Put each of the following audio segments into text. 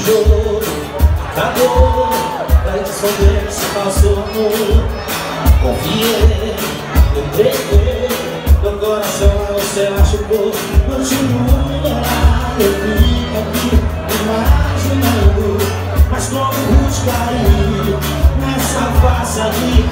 jogo acabou, vai esconder esse falso amor. Confiei, entreguei meu coração a você machucou. Continua, eu fico aqui imaginando, mas como te cair nessa face ali.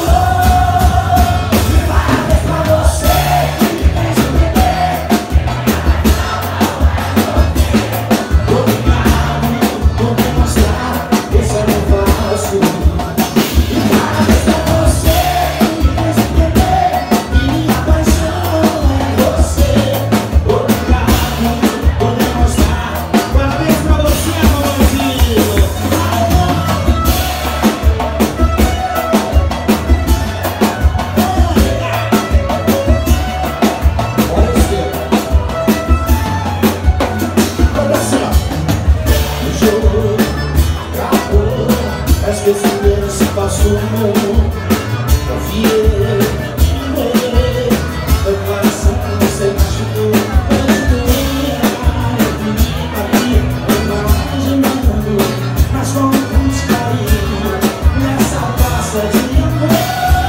Esquecer esse passo novo. Confiei, meu coração você machucou. Continuei aqui, imaginando, mas como pude cair nessa taça de amor.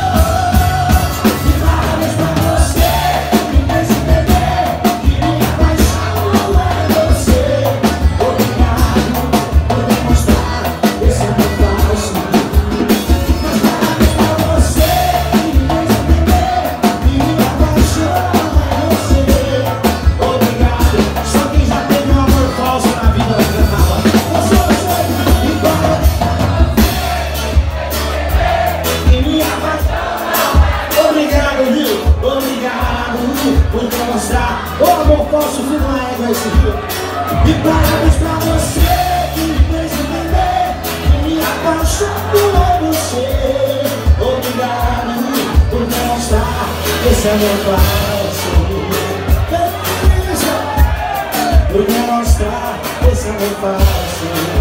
E várias pra você, me fez entender que minha paixão é você. Obrigado por demonstrar esse amor. Por demonstrar o amor falso que não é esse rio. E parabéns pra você que me fez entender que minha paixão é você. Obrigado por demonstrar esse amor falso. Por demonstrar esse amor falso.